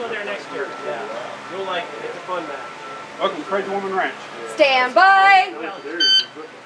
go there next year. Yeah. You'll like it. It's a fun match. Welcome to Crazy Woman Ranch. Stand by. Well,